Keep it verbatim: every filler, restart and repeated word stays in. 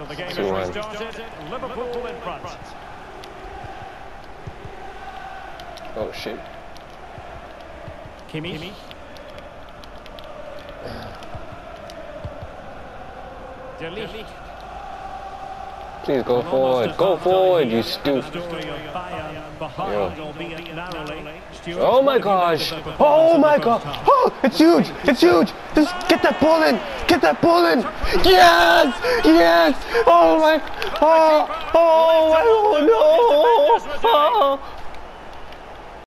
the game two one. has restarted. Liverpool in front. Oh shit. Kimmich. Kimmich. De Ligt. Please go forward. Go forward, you stupid. Yo. Oh my gosh. Oh my god. Oh, it's huge. It's huge. Just get that ball in. Get that ball in. Yes. Yes. Oh my. Oh. Oh. Oh no. Oh.